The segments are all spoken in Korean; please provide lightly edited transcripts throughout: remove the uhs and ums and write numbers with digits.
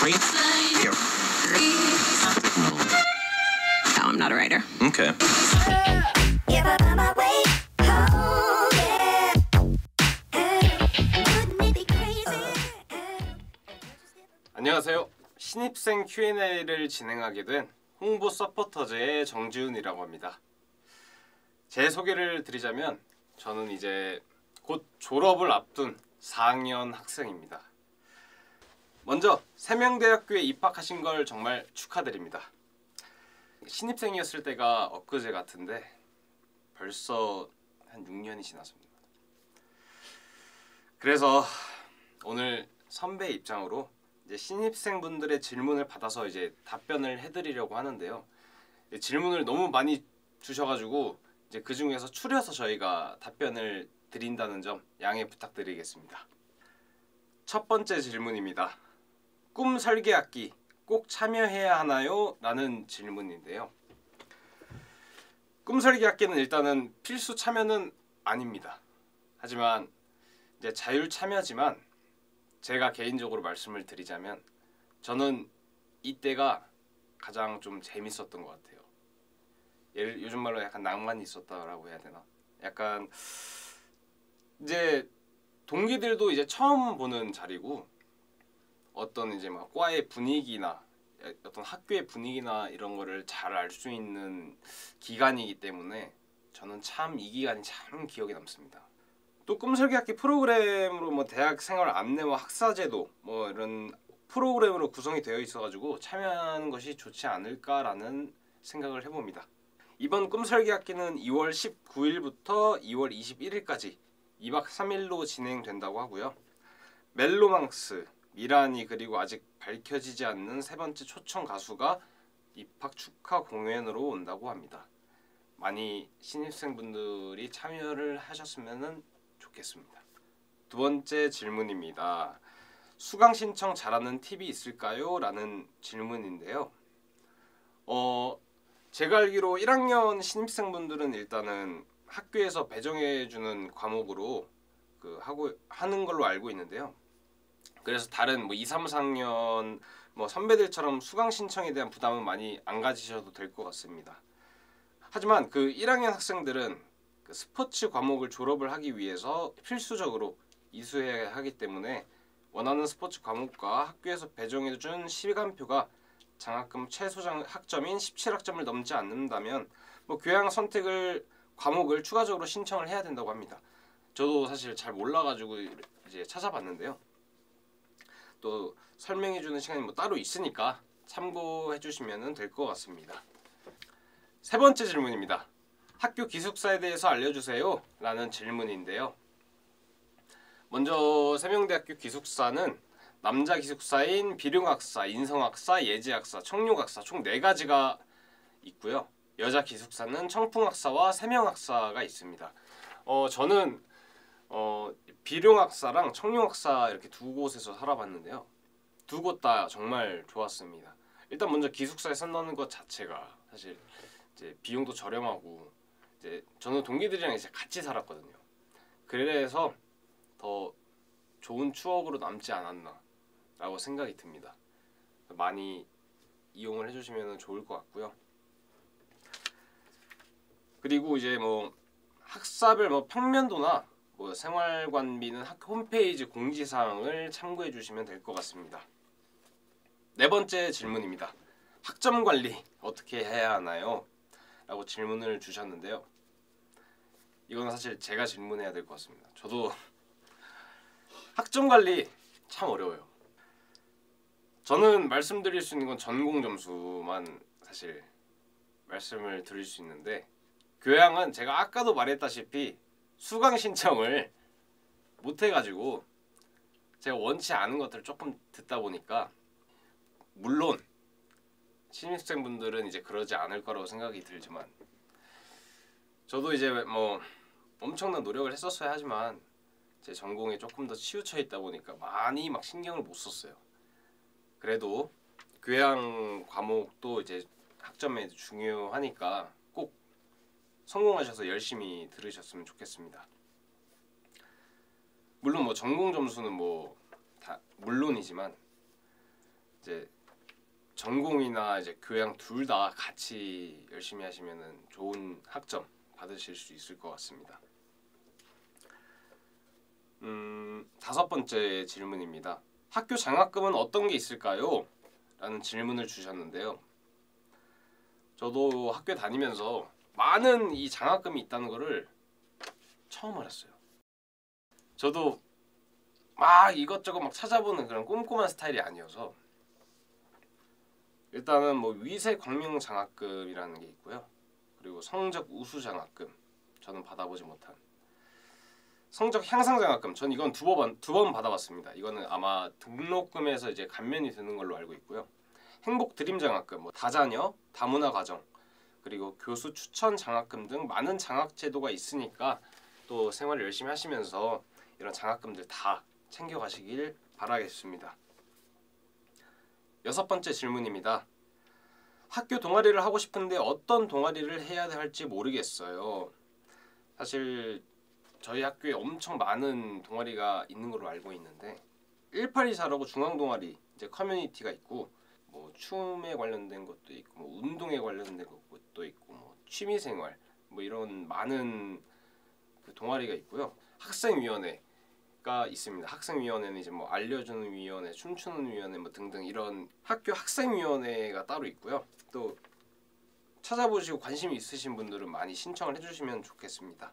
No, I'm not a writer. Okay. 안녕하세요. 신입생 Q&A를 진행하게 된 홍보 서포터즈의 정지훈이라고 합니다. 제 소개를 드리자면 저는 이제 곧 졸업을 앞둔 4학년 학생입니다. 먼저 세명대학교에 입학하신 걸 정말 축하드립니다. 신입생이었을 때가 엊그제 같은데 벌써 한 6년이 지났습니다. 그래서 오늘 선배 입장으로 이제 신입생분들의 질문을 받아서 이제 답변을 해드리려고 하는데요. 질문을 너무 많이 주셔가지고 이제 그 중에서 추려서 저희가 답변을 드린다는 점 양해 부탁드리겠습니다. 첫 번째 질문입니다. 꿈 설계학기 꼭 참여해야 하나요? 라는 질문인데요. 꿈 설계학기는 일단은 필수 참여는 아닙니다. 하지만 이제 자율 참여지만 제가 개인적으로 말씀을 드리자면 저는 이때가 가장 좀 재밌었던 것 같아요. 요즘 말로 약간 낭만이 있었다라고 해야 되나? 약간 이제 동기들도 이제 처음 보는 자리고 어떤 이제 막 과의 분위기나 어떤 학교의 분위기나 이런 거를 잘 알 수 있는 기간이기 때문에 저는 참 이 기간이 참 기억에 남습니다. 또 꿈설계학기 프로그램으로 뭐 대학 생활 안내와 학사제도 뭐 이런 프로그램으로 구성이 되어 있어가지고 참여하는 것이 좋지 않을까라는 생각을 해봅니다. 이번 꿈설계학기는 2월 19일부터 2월 21일까지 2박 3일로 진행된다고 하고요. 멜로망스, 미라니 그리고 아직 밝혀지지 않는 세 번째 초청 가수가 입학 축하 공연으로 온다고 합니다. 많이 신입생분들이 참여를 하셨으면 좋겠습니다. 두 번째 질문입니다. 수강 신청 잘하는 팁이 있을까요? 라는 질문인데요. 제가 알기로 1학년 신입생분들은 일단은 학교에서 배정해주는 과목으로 하는 걸로 알고 있는데요. 그래서 다른 뭐 2, 3, 4학년 뭐 선배들처럼 수강 신청에 대한 부담은 많이 안 가지셔도 될 것 같습니다. 하지만 그 1학년 학생들은 그 스포츠 과목을 졸업을 하기 위해서 필수적으로 이수해야 하기 때문에 원하는 스포츠 과목과 학교에서 배정해준 시간표가 장학금 최소 학점인 17학점을 넘지 않는다면 뭐 교양 선택을 과목을 추가적으로 신청을 해야 된다고 합니다. 저도 사실 잘 몰라가지고 이제 찾아봤는데요. 또 설명해주는 시간이 뭐 따로 있으니까 참고해주시면 될 것 같습니다. 세 번째 질문입니다. 학교 기숙사에 대해서 알려주세요 라는 질문인데요. 먼저 세명대학교 기숙사는 남자 기숙사인 비룡학사, 인성학사, 예지학사, 청룡학사 총 4가지가 있고요. 여자 기숙사는 청풍학사와 세명학사가 있습니다. 저는 비룡학사랑 청룡학사 이렇게 두 곳에서 살아봤는데요. 두 곳 다 정말 좋았습니다. 일단 먼저 기숙사에 산다는 것 자체가 사실 이제 비용도 저렴하고 이제 저는 동기들이랑 이제 같이 살았거든요. 그래서 더 좋은 추억으로 남지 않았나 라고 생각이 듭니다. 많이 이용을 해주시면 좋을 것 같고요. 그리고 이제 뭐 학사별 뭐 평면도나 뭐 생활관비는 학교 홈페이지 공지사항을 참고해 주시면 될 것 같습니다. 네 번째 질문입니다. 학점 관리 어떻게 해야 하나요? 라고 질문을 주셨는데요. 이건 사실 제가 질문해야 될 것 같습니다. 저도 학점 관리 참 어려워요. 저는 말씀드릴 수 있는 건 전공 점수만 사실 말씀을 드릴 수 있는데 교양은 제가 아까도 말했다시피 수강 신청을 못 해가지고 제가 원치 않은 것들을 조금 듣다 보니까 물론 신입생분들은 이제 그러지 않을 거라고 생각이 들지만 저도 이제 뭐 엄청난 노력을 했었어야 하지만 제 전공에 조금 더 치우쳐 있다 보니까 많이 막 신경을 못 썼어요. 그래도 교양 과목도 이제 학점에 중요하니까 꼭 성공하셔서 열심히 들으셨으면 좋겠습니다. 물론 뭐 전공 점수는 뭐 다 물론이지만 이제 전공이나 이제 교양 둘 다 같이 열심히 하시면은 좋은 학점 받으실 수 있을 것 같습니다. 다섯 번째 질문입니다. 학교 장학금은 어떤 게 있을까요? 라는 질문을 주셨는데요. 저도 학교 다니면서 많은 이 장학금이 있다는 거를 처음 알았어요. 저도 막 이것저것 막 찾아보는 그런 꼼꼼한 스타일이 아니어서 일단은 뭐 위세 광명 장학금이라는 게 있고요. 그리고 성적 우수 장학금, 저는 받아보지 못한 성적 향상 장학금, 전 이건 두 번 받아봤습니다. 이거는 아마 등록금에서 이제 감면이 되는 걸로 알고 있고요. 행복 드림 장학금, 뭐 다자녀, 다문화 가정, 그리고 교수 추천 장학금 등 많은 장학 제도가 있으니까 또 생활을 열심히 하시면서 이런 장학금들 다 챙겨가시길 바라겠습니다. 여섯 번째 질문입니다. 학교 동아리를 하고 싶은데 어떤 동아리를 해야 할지 모르겠어요. 사실 저희 학교에 엄청 많은 동아리가 있는 걸로 알고 있는데 184라고 중앙 동아리 이제 커뮤니티가 있고 뭐 춤에 관련된 것도 있고 뭐 운동에 관련된 것도 있고 뭐 취미생활 뭐 이런 많은 그 동아리가 있고요. 학생위원회가 있습니다. 학생위원회는 이제 뭐 알려주는 위원회, 춤추는 위원회 뭐 등등 이런 학교 학생위원회가 따로 있고요. 또 찾아보시고 관심이 있으신 분들은 많이 신청을 해주시면 좋겠습니다.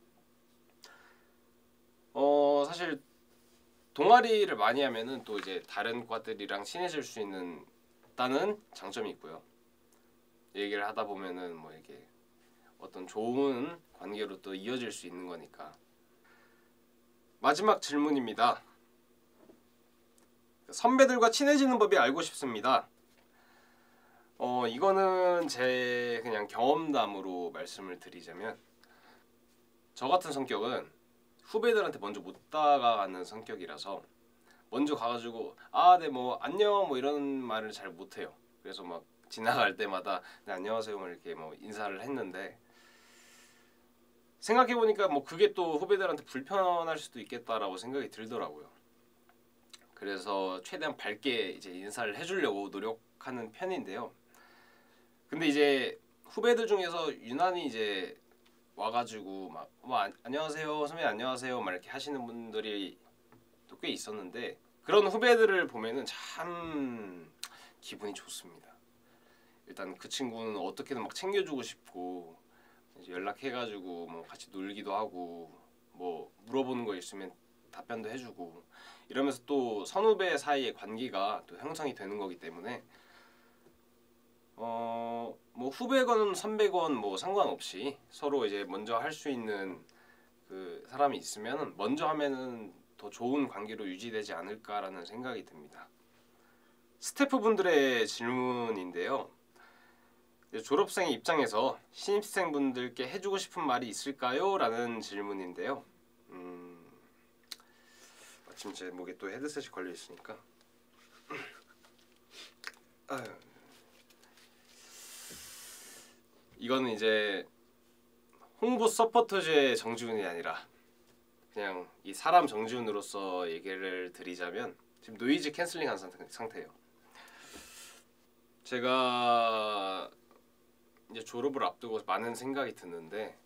사실 동아리를 많이 하면은 또 이제 다른 과들이랑 친해질 수 있다는 장점이 있고요. 얘기를 하다 보면은 뭐 이게 어떤 좋은 관계로 또 이어질 수 있는 거니까. 마지막 질문입니다. 선배들과 친해지는 법이 알고 싶습니다. 이거는 제 그냥 경험담으로 말씀을 드리자면 저 같은 성격은 후배들한테 먼저 못 다가가는 성격이라서 먼저 가가지고 네 뭐 안녕 뭐 이런 말을 잘 못해요. 그래서 막 지나갈 때마다 네 안녕하세요 뭐 이렇게 뭐 인사를 했는데 생각해보니까 뭐 그게 또 후배들한테 불편할 수도 있겠다라고 생각이 들더라고요. 그래서 최대한 밝게 이제 인사를 해주려고 노력하는 편인데요. 근데 이제 후배들 중에서 유난히 이제 와가지고 막 안녕하세요 선배님 안녕하세요 막 이렇게 하시는 분들이 또 꽤 있었는데 그런 후배들을 보면은 참 기분이 좋습니다. 일단 그 친구는 어떻게든 막 챙겨주고 싶고 이제 연락해가지고 뭐 같이 놀기도 하고 뭐 물어보는 거 있으면 답변도 해주고 이러면서 또 선후배 사이의 관계가 또 형성이 되는 거기 때문에 뭐 후배건 선배건 뭐 상관없이 서로 이제 먼저 할 수 있는 그 사람이 있으면 먼저 하면은 더 좋은 관계로 유지되지 않을까라는 생각이 듭니다. 스태프분들의 질문인데요. 졸업생의 입장에서 신입생분들께 해주고 싶은 말이 있을까요? 라는 질문인데요. 마침 제 목에 또 헤드셋이 걸려 있으니까 이거는 이제 홍보 서포터즈의 정지훈이 아니라 그냥 이 사람 정지훈으로서 얘기를 드리자면 지금 노이즈 캔슬링한 상태예요. 제가 이제 졸업을 앞두고 많은 생각이 드는데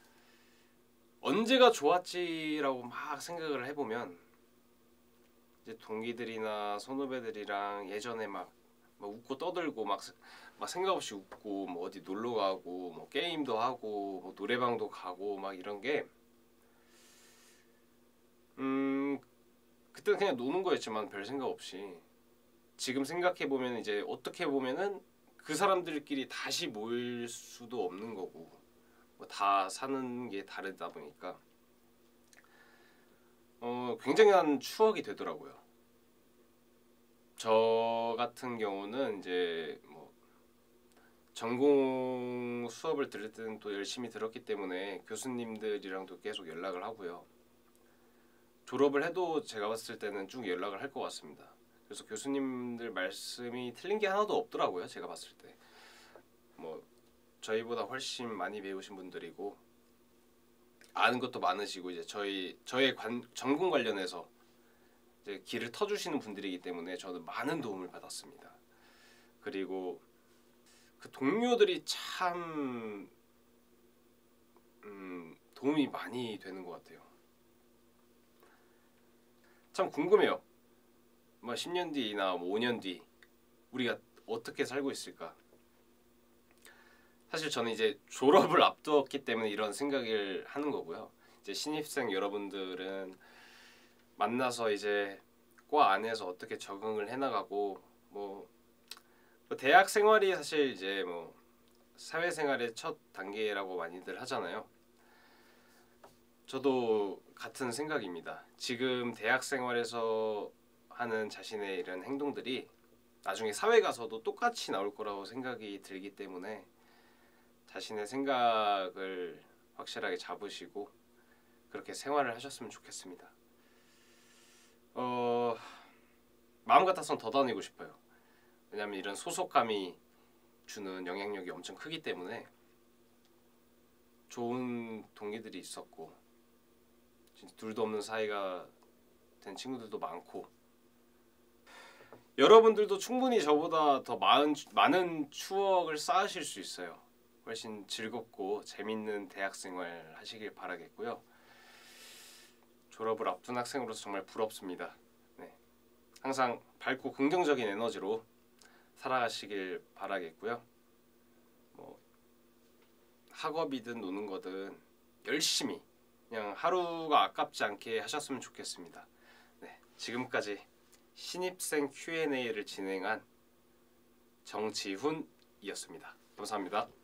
언제가 좋았지라고 막 생각을 해보면 이제 동기들이나 선후배들이랑 예전에 막 웃고 떠들고 막 생각 없이 웃고 뭐 어디 놀러 가고 뭐 게임도 하고 뭐 노래방도 가고 막 이런 게 그때는 그냥 노는 거였지만 별 생각 없이 지금 생각해 보면 이제 어떻게 보면은 그 사람들끼리 다시 모일 수도 없는 거고 뭐 다 사는 게 다르다 보니까 굉장한 추억이 되더라고요. 저 같은 경우는 이제 뭐 전공 수업을 들을 때는 또 열심히 들었기 때문에 교수님들이랑도 계속 연락을 하고요. 졸업을 해도 제가 봤을 때는 쭉 연락을 할 것 같습니다. 그래서 교수님들 말씀이 틀린 게 하나도 없더라고요. 제가 봤을 때 뭐 저희보다 훨씬 많이 배우신 분들이고 아는 것도 많으시고 이제 저의 전공 관련해서 이제 길을 터주시는 분들이기 때문에 저는 많은 도움을 받았습니다. 그리고 그 동료들이 참 도움이 많이 되는 것 같아요. 참 궁금해요. 뭐 10년 뒤나 뭐 5년 뒤 우리가 어떻게 살고 있을까? 사실 저는 이제 졸업을 앞두었기 때문에 이런 생각을 하는 거고요. 이제 신입생 여러분들은 만나서 이제 과 안에서 어떻게 적응을 해나가고 뭐 대학 생활이 사실 이제 뭐 사회생활의 첫 단계라고 많이들 하잖아요. 저도 같은 생각입니다. 지금 대학 생활에서 하는 자신의 이런 행동들이 나중에 사회 가서도 똑같이 나올 거라고 생각이 들기 때문에 자신의 생각을 확실하게 잡으시고 그렇게 생활을 하셨으면 좋겠습니다. 마음 같아서는 더 다니고 싶어요. 왜냐하면 이런 소속감이 주는 영향력이 엄청 크기 때문에 좋은 동기들이 있었고 진짜 둘도 없는 사이가 된 친구들도 많고 여러분들도 충분히 저보다 더 많은 추억을 쌓으실 수 있어요. 훨씬 즐겁고 재밌는 대학생활 하시길 바라겠고요. 졸업을 앞둔 학생으로서 정말 부럽습니다. 네. 항상 밝고 긍정적인 에너지로 살아가시길 바라겠고요. 뭐 학업이든 노는 거든 열심히 그냥 하루가 아깝지 않게 하셨으면 좋겠습니다. 네. 지금까지 신입생 Q&A를 진행한 정지훈이었습니다. 감사합니다.